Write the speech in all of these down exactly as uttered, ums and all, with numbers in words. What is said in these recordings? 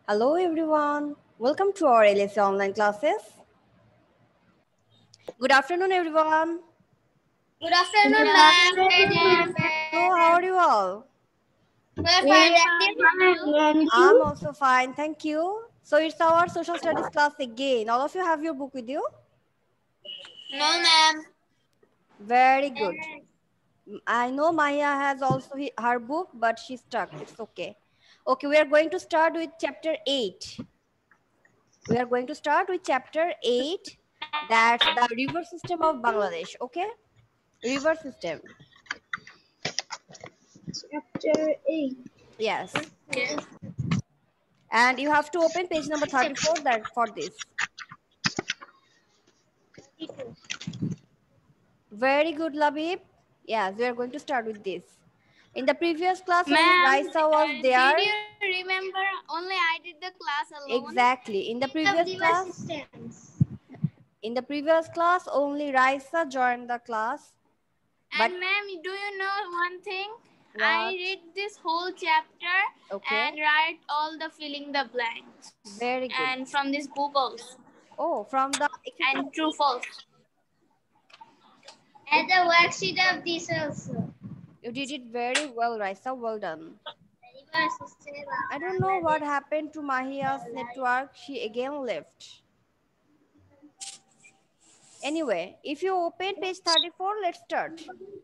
Hello everyone, welcome to our L S A online classes. Good afternoon everyone. Good afternoon, Good ma'am. So how are you all? We are fine, thank you. And I'm you? also fine, thank you. So it's our social studies class again. All of you have your book with you? No, ma'am. Very good. I know Maya has also hi- her book, but she's stuck. It's okay. Okay, we are going to start with chapter eight. We are going to start with chapter eight. That's the river system of Bangladesh. Okay? River system. Chapter eight. Yes. Yes. And you have to open page number thirty-four that for this. Very good, Labib. Yes, we are going to start with this. In the previous class, only Ma'am, Raisa was uh, there. did you remember only I did the class alone? Exactly. In the previous class, systems. in the previous class, only Raisa joined the class. But And ma'am, do you know one thing? I what? read this whole chapter Okay. and write all the filling the blanks. Very good. And from this book also. Oh, from the exercise. And true false. And the worksheet of this also. You did it very well, Raisa. Well done. I don't know what happened to Mahia's network. She again left. Anyway, if you open page thirty-four, let's start.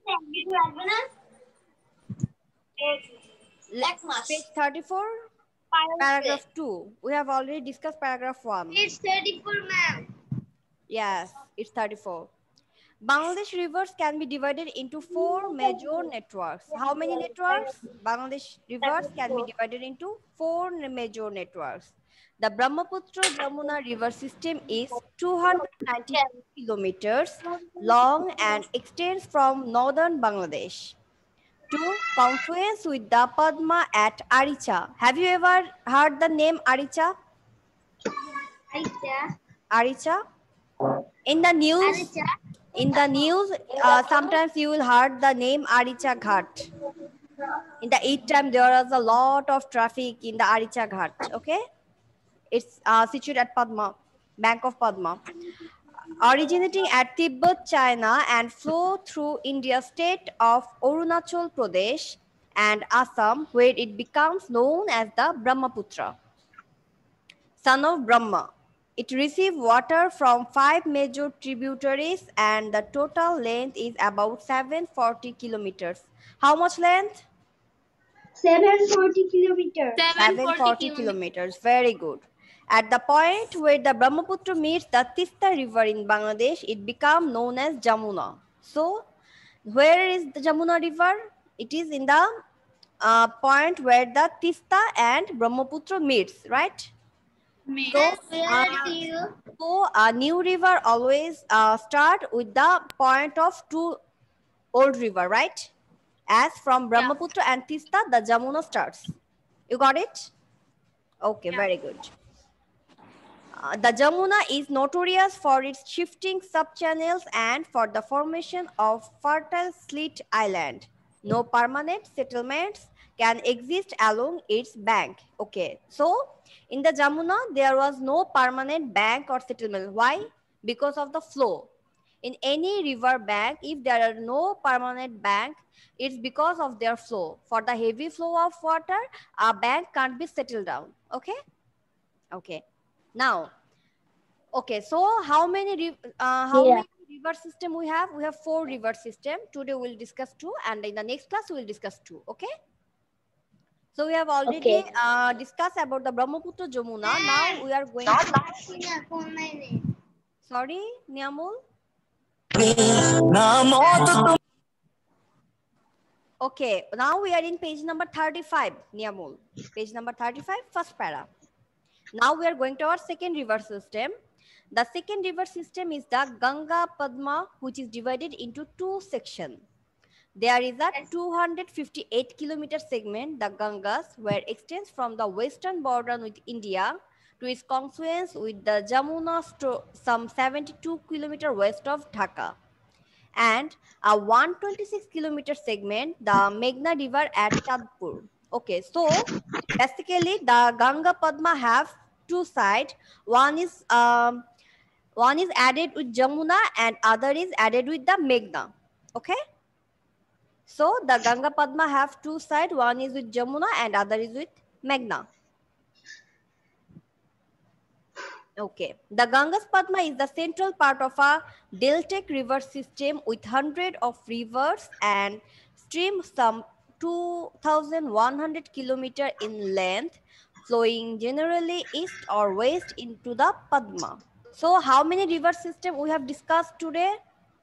Page thirty-four, paragraph two. We have already discussed paragraph one. It's thirty-four, ma'am. Yes, it's thirty-four. Bangladesh rivers can be divided into four major networks. How many networks? Bangladesh rivers can be divided into four major networks. The Brahmaputra Jamuna river system is two hundred ninety-two kilometers long and extends from northern Bangladesh to confluence with the Padma at Aricha. Have you ever heard the name Aricha? Aricha. Aricha? In the news, Aricha. in the news, uh, sometimes you will heard the name Aricha Ghat. In the eight time, there was a lot of traffic in the Aricha Ghat. Okay, it's uh, situated at Padma, bank of Padma, originating at Tibet, China, and flow through India's state of Arunachal Pradesh and Assam, where it becomes known as the Brahmaputra, son of Brahma. It receives water from five major tributaries and the total length is about seven hundred forty kilometers. How much length? seven hundred forty kilometers. seven seven hundred forty forty kilometers. Very good. At the point where the Brahmaputra meets the Tista river in Bangladesh, it becomes known as Jamuna. So, where is the Jamuna river? It is in the uh, point where the Tista and Brahmaputra meets, right? So, uh, so a new river always uh, start with the point of two old river, right? As from Brahmaputra and Tista, the Jamuna starts. You got it? Okay, Yeah. very good. Uh, the Jamuna is notorious for its shifting subchannels and for the formation of fertile slit island. No permanent settlements can exist along its bank. Okay, so in the Jamuna, there was no permanent bank or settlement. Why? Because of the flow. In any river bank, if there are no permanent bank, it's because of their flow. For the heavy flow of water, a bank can't be settled down. Okay? Okay. Now, okay, so how many uh, how Yeah. many river system we have? We have four river system. Today we'll discuss two, and in the next class we'll discuss two. Okay. So we have already Okay. uh, discussed about the Brahmaputra Jamuna. Now we are going to. Sorry, Niamul. Okay, now we are in page number thirty-five, Niamul. Page number thirty-five, first para. Now we are going to our second river system. The second river system is the Ganga Padma, which is divided into two sections. There is a two hundred fifty-eight kilometer segment, the Ganges, where extends from the western border with India to its confluence with the Jamuna, some seventy-two kilometer west of Dhaka. And a one hundred twenty-six kilometer segment, the Meghna River at Tadpur. Okay, so basically the Ganga Padma have two sides. One is um, one is added with Jamuna and other is added with the Meghna. Okay. So the Ganga Padma have two sides. One is with Jamuna and other is with Meghna. Okay. The Ganges Padma is the central part of a deltaic river system with hundreds of rivers and streams some two thousand one hundred kilometers in length, flowing generally east or west into the Padma. So how many river systems we have discussed today?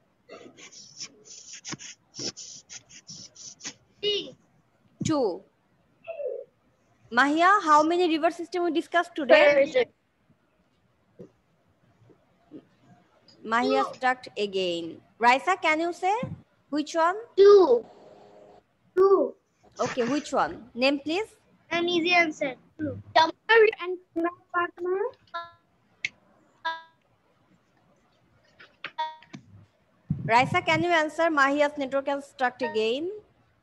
Three. Two. Mahia, how many river systems we discussed today? Mahia stuck again. Raisa, can you say which one? Two. Two. Okay, which one? Name please. An easy answer. Two. Jamuna and Ganga Padma. Raisa, can you answer? Mahia's network has stuck again.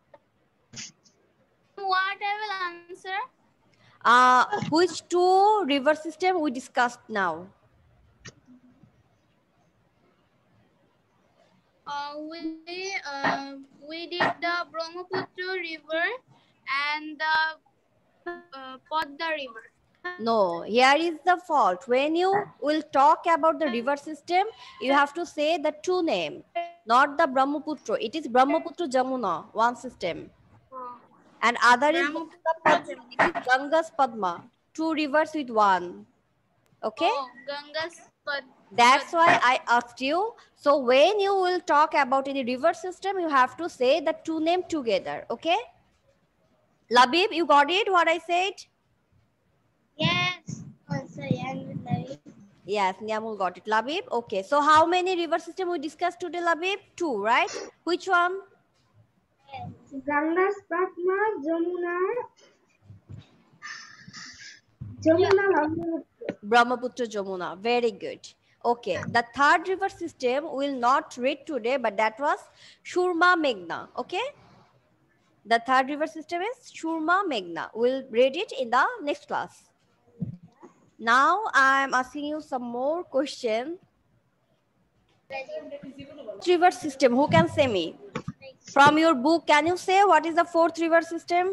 what I will answer? Uh, which two river system we discussed now? Uh, we uh, we did the Brahmaputra river and the uh, Podda river. No, here is the fault. When you will talk about the river system, you have to say the two name, not the Brahmaputra. It is Brahmaputra Jamuna, one system. Oh. And other is Ganga Brahmaputra Padma. It is Ganga's Padma. Two rivers with one. Okay? Oh, Ganga's Pad. That's why I asked you. So when you will talk about any river system, you have to say the two name together. Okay? Labib, you got it? What I said? Yes. Oh, sorry, I'm with Larry. Yes, Nyamul got it. Labib, okay. So how many river system we discussed today, Labib? Two, right? Which one? Ganga's Padma, Jamuna. Jamuna, Brahmaputra. Brahmaputra Jamuna. Very good. Okay. The third river system will not read today, but that was Shurma Meghna. Okay? The third river system is Shurma Meghna. We'll read it in the next class. Now I'm asking you some more questions. River system, who can say me? From your book, can you say what is the fourth river system?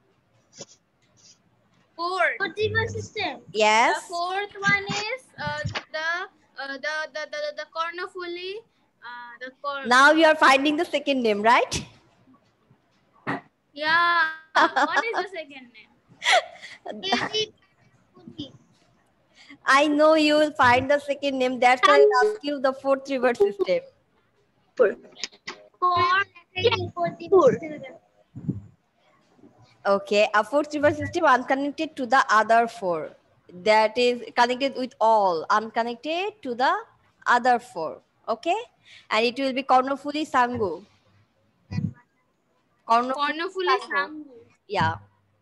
Fourth. Fourth river system. Yes. The fourth one is uh, the, uh, the the the the Kornafuli. Uh, the Korn. Now you are finding the second name, right? Yeah. What is the second name? I know you will find the second name. That's why I ask you the fourth river system. Four. Four. Okay, a fourth river system unconnected to the other four. That is connected with all, unconnected to the other four. Okay, and it will be Kornafuli Sangu. Kornafuli Sangu. Yeah.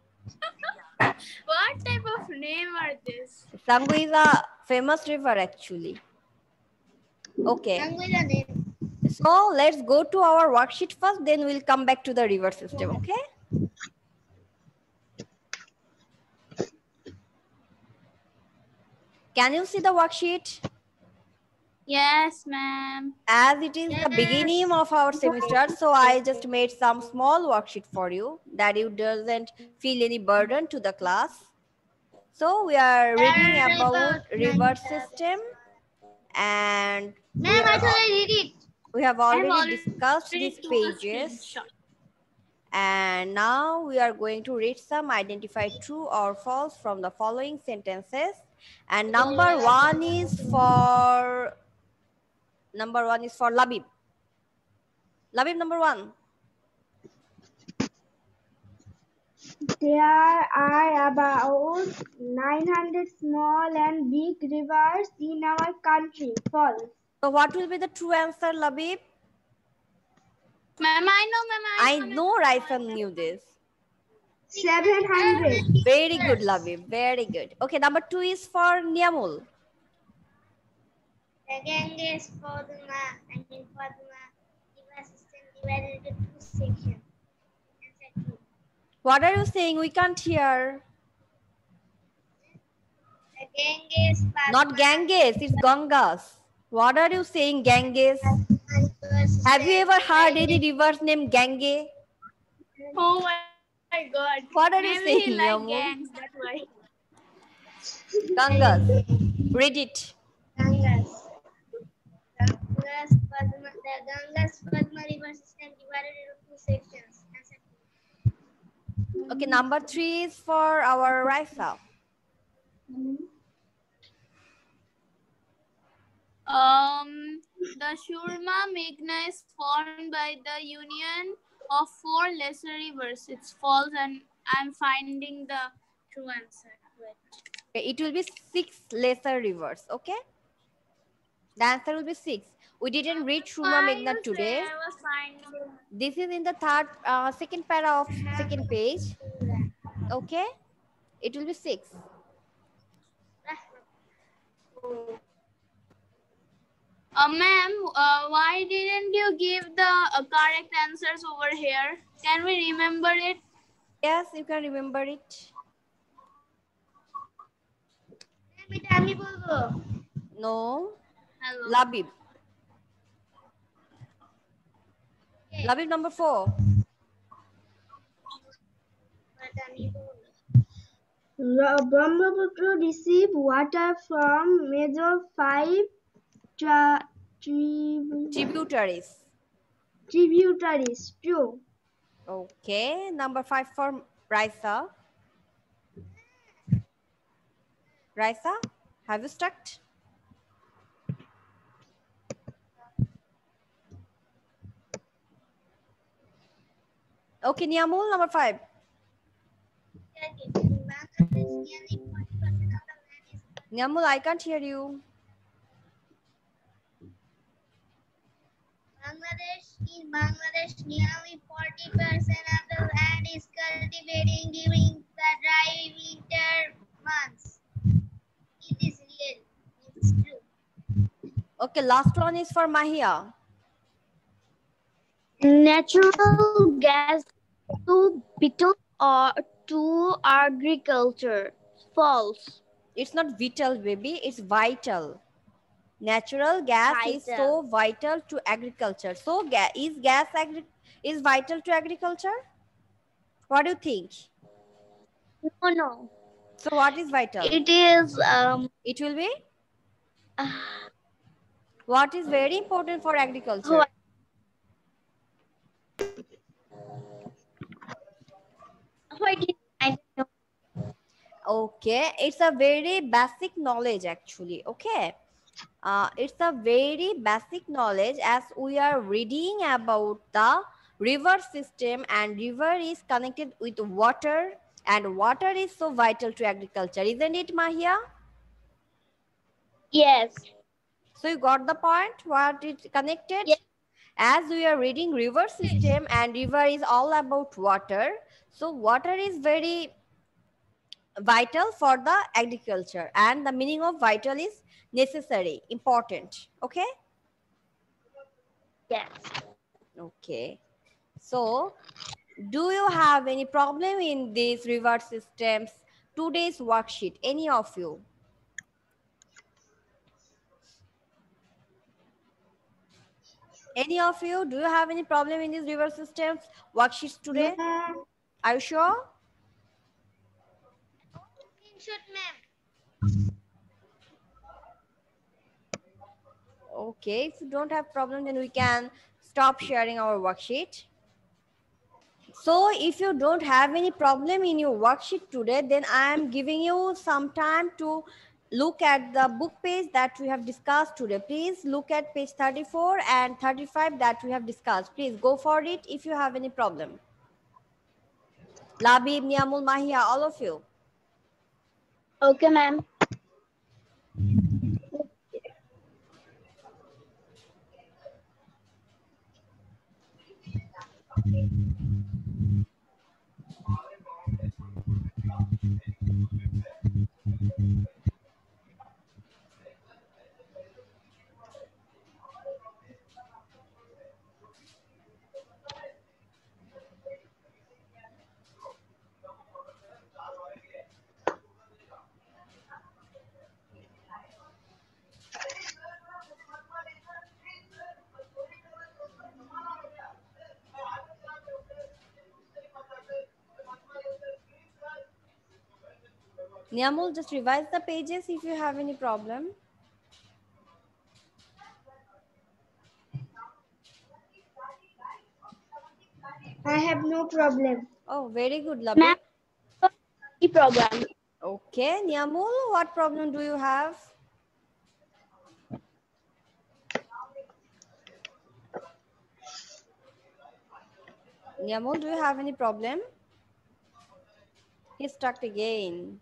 What type of name are this? Sangu is a famous river actually. Okay. Sangu is a name. So let's go to our worksheet first, then we'll come back to the river system, okay? Can you see the worksheet? Yes, ma'am. As it is Yes. the beginning of our semester, so I just made some small worksheet for you that you doesn't feel any burden to the class. So we are reading about river system and we, Ma'am, I are, thought I did it. we have already already discussed Read these to a pages. screenshot. And now we are going to read some identify true or false from the following sentences. And number one is for number one is for Labib. Labib, number one. There are about nine hundred small and big rivers in our country. False. So what will be the true answer, Labib? Ma'am, I know, ma'am. I I know. know Raisa knew this. seven hundred. Very good, Labib. Very good. Okay, number two is for Niamul. The Ganges, Padma, and in Padma, river system divided into two sections. Answer two. What are you saying? We can't hear. Ganges. Not Ganges, it's Gangas. What are you saying, Ganges? Have you ever heard any river's name Gange? Oh my god. What are you Maybe saying, he like Yamu? gangs, that's why. Gangas. Read it. Gangas. Gangas, Padma, the Gangas Padma river system divided into two sections. Okay, number three is for our Raisa. Um, the Shurma Meghna is formed by the union of four lesser rivers. It's false, and I'm finding the true answer. Wait. Okay, it will be six lesser rivers, okay? The answer will be six. We didn't read Shurma Why Meghna you say today. I was finding? This is in the third, uh, second para of second page, okay? It will be six. Uh, ma'am, uh, why didn't you give the uh, correct answers over here? Can we remember it? Yes, you can remember it. No. Hello. Labib. Labib number four. Ra- Brahmaputra receive water from major five tra- tribu- Tributaries. tributaries. True. Okay, number five for Raisa. Raisa, have you stuck? Okay, Niyamul, number five. Niyamul, I can't hear you. Bangladesh, in Bangladesh, nearly forty percent of the land is cultivated during the dry winter months. It is real. It's true. Okay, last one is for Mahia. Natural gas to vital or to agriculture. False. It's not vital, baby. It's vital. Natural gas is Vital. so vital to agriculture. So, ga is gas agri is vital to agriculture? What do you think? No, no. So, what is vital? It is um. It will be Uh, what is very important for agriculture? what? What is, I don't know. Okay, it's a very basic knowledge actually. Okay, uh, it's a very basic knowledge as we are reading about the river system, and river is connected with water, and water is so vital to agriculture, isn't it, Mahia? Yes. So you got the point what it's connected? Yes. As we are reading river system, and river is all about water, so water is very vital for the agriculture, and the meaning of vital is necessary, important. Okay. Yes. Okay, so do you have any problem in these river systems today's worksheet, any of you? Any of you, do you have any problem in these river systems worksheets today? No. Are you sure? Screenshot, ma'am. Okay, if you don't have problem, then we can stop sharing our worksheet. So if you don't have any problem in your worksheet today, then I am giving you some time to look at the book page that we have discussed today. Please look at page thirty-four and thirty-five that we have discussed. Please go for it if you have any problem. Labib, Niyamul, Mahia, all of you. Okay, ma'am. Niyamul, just revise the pages if you have any problem. I have no problem. Oh, very good, Ma'am, Labib. the program. Okay, Niyamul, what problem do you have? Niyamul, do you have any problem? He's stuck again.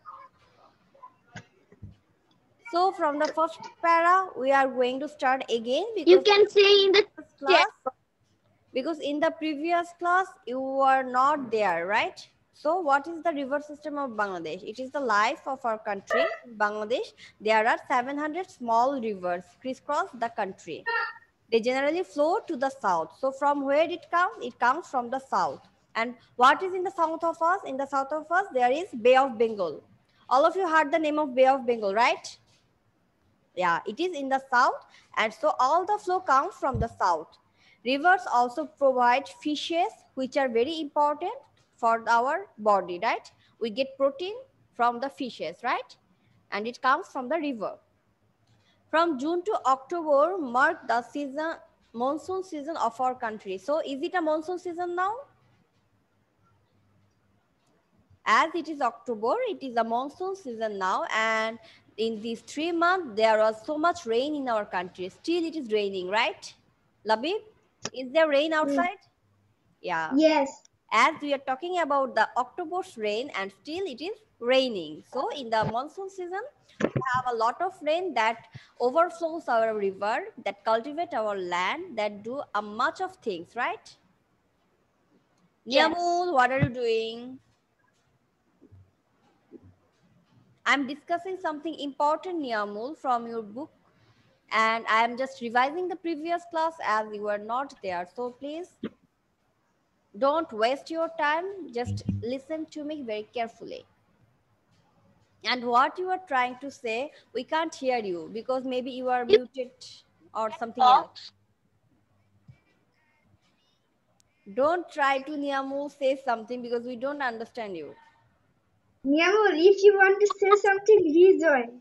So from the first para, we are going to start again because You can say in the class, chat. because in the previous class you were not there, right? So what is the river system of Bangladesh? It is the life of our country, Bangladesh. There are seven hundred small rivers crisscross the country. They generally flow to the south. So from where it comes? It comes from the south. And what is in the south of us? In the south of us, there is Bay of Bengal. All of you heard the name of Bay of Bengal, right? Yeah, it is in the south. And so all the flow comes from the south. Rivers also provide fishes, which are very important for our body, right? We get protein from the fishes, right? And it comes from the river. From June to October mark the season, monsoon season of our country. So is it a monsoon season now? As it is October, it is a monsoon season now, and in these three months there was so much rain in our country. Still it is raining, right? Labib, is there rain outside? Yeah. Yes. As we are talking about the October's rain, and still it is raining. So in the monsoon season, we have a lot of rain that overflows our river, that cultivate our land, that do a much of things, right? Yes. Niyamul, what are you doing? I'm discussing something important, Niyamul, from your book, and I am just revising the previous class as you were not there. So please don't waste your time. Just listen to me very carefully. And what you are trying to say, we can't hear you because maybe you are You muted or something talk. else. Don't try to, Niyamul, say something because we don't understand you. Niyamul, if you want to say something, rejoin.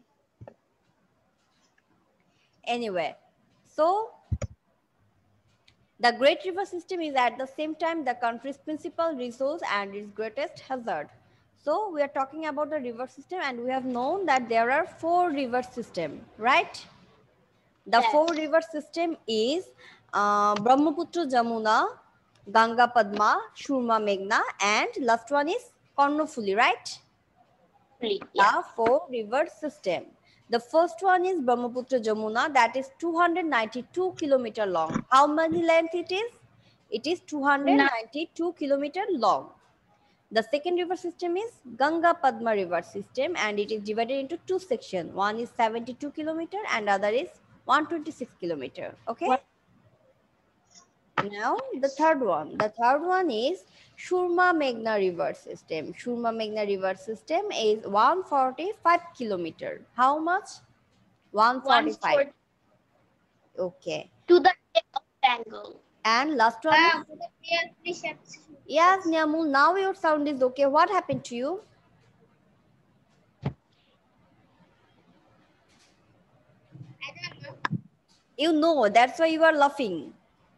Anyway, so the Great River System is at the same time the country's principal resource and its greatest hazard. So we are talking about the river system, and we have known that there are four river systems, right? The Yes. four river system is uh, Brahmaputra, Jamuna, Ganga, Padma, Shurma, Meghna, and last one is Karnafuli, right? Yeah. The four river system. The first one is Brahmaputra Jamuna, that is two hundred ninety-two kilometer long. How many length it is? It is two hundred ninety-two kilometer long. The second river system is Ganga Padma river system, and it is divided into two sections. One is seventy-two kilometer and other is one hundred twenty-six kilometer. Okay. What? Now the third one. The third one is Shurma Meghna river system. Shurma Meghna river system is one hundred forty-five kilometer. How much? one hundred forty-five. Okay. To the Bay of Bengal. And last one Ah, is, yes, Nyamul, now your sound is okay. What happened to you? I don't know. You know, that's why you are laughing.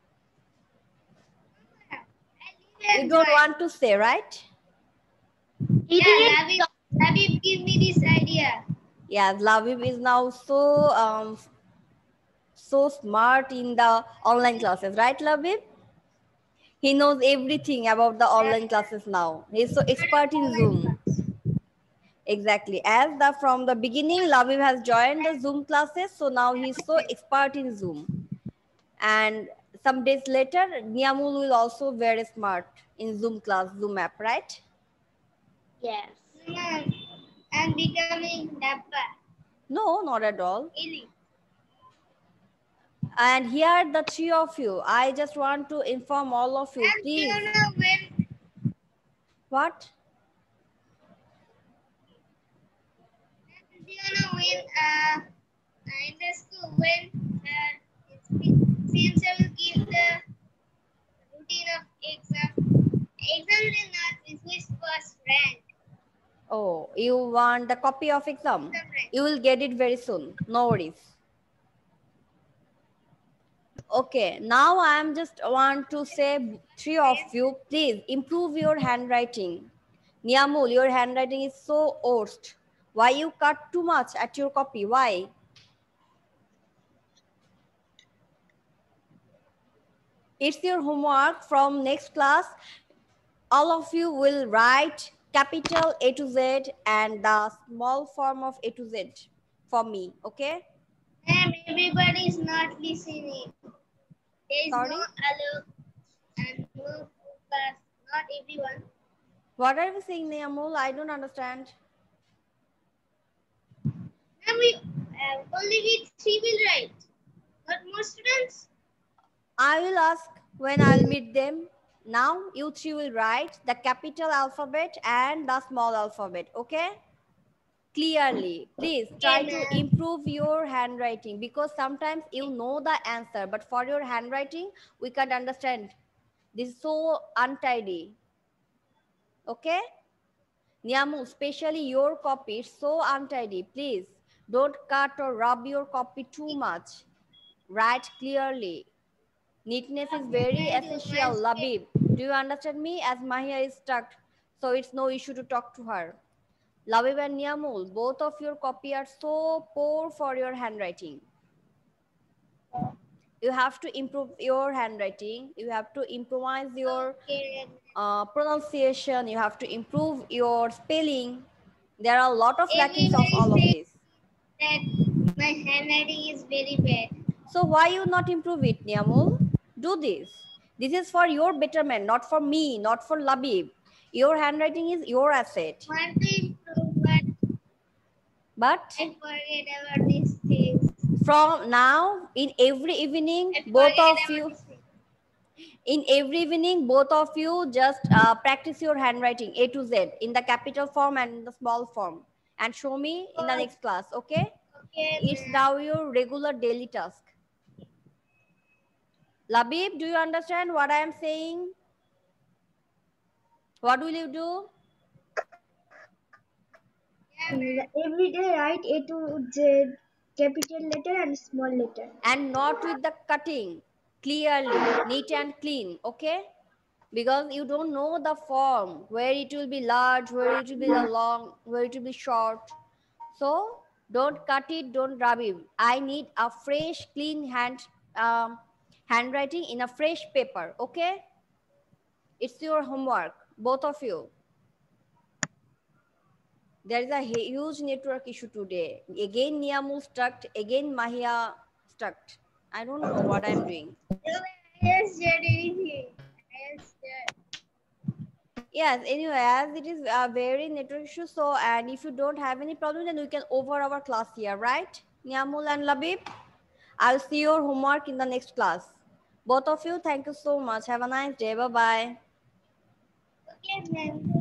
You don't want to say, right? He Yeah, didn't Labib, Labib, give me this idea. Yes, Labib is now so um, so smart in the online classes, right, Labib? He knows everything about the online classes now. He's so expert in Zoom. Exactly. As the from the beginning, Labib has joined the Zoom classes, so now he's so expert in Zoom. And some days later, Niyamul will also very smart in Zoom class, Zoom app, right? Yes. No, I'm becoming dapper. No, not at all. Really? And here the three of you, I just want to inform all of you, And do please. you know when? What? Do you know when? Uh, in the school when uh, C M C will give the routine of exam. Exam is not is who is first rank. Oh, you want the copy of exam? Exam right. You will get it very soon. No worries. Okay, now I am just want to say three of you, please improve your handwriting. Niyamul, your handwriting is so worst. Why you cut too much at your copy? Why? It's your homework from next class. All of you will write capital A to Z and the small form of A to Z for me, okay? Ma'am, everybody is not listening. There is Sorry? no alert and no focus. Not everyone. What are you saying, Niyamul? I don't understand. Ma'am, we uh, only we three will write. Not more students. I will ask when I'll meet them. Now you three will write the capital alphabet and the small alphabet, okay? Clearly, please try Okay, to ma'am. improve your handwriting because sometimes you know the answer, but for your handwriting, we can't understand. This is so untidy, okay? Nyamu, especially your copy, it's so untidy. Please don't cut or rub your copy too much. Write clearly. Neatness is very Thank you. essential. Once Labib, do you understand me? As Mahia is stuck, so it's no issue to talk to her. Labib and Niyamul, both of your copy are so poor for your handwriting. You have to improve your handwriting. You have to improvise your Okay. uh, pronunciation. You have to improve your spelling. There are a lot of lackings of Everybody all of says this. that my handwriting is very bad. So why you not improve it, Niyamul? Do this. This is for your betterment, not for me, not for Labib. Your handwriting is your asset. Want to improve, but But I forget about these things. from now, in every evening, I both forget of about you, these things. in every evening, both of you just uh, practice your handwriting A to Z in the capital form and in the small form and show me in the next class, okay? Okay, It's ma'am. now your regular daily task. Labib, do you understand what I am saying? What will you do? Yeah, ma'am. Every day write A to Z, capital letter and small letter. And not with the cutting, clearly, neat and clean, okay? Because you don't know the form, where it will be large, where it will be long, where it will be short. So don't cut it, don't rub it. I need a fresh, clean hand um, handwriting in a fresh paper, okay? It's your homework, both of you. There is a huge network issue today. Again Niyamu stuck, again Mahia stuck. I don't know what I'm doing. No, ma'am, I just did anything. I just did. Yes, anyway, as it is a very network issue, so and if you don't have any problem, then we can over our class here, right? Niamul and Labib, I'll see your homework in the next class. Both of you, thank you so much. Have a nice day. Bye bye. Okay, ma'am.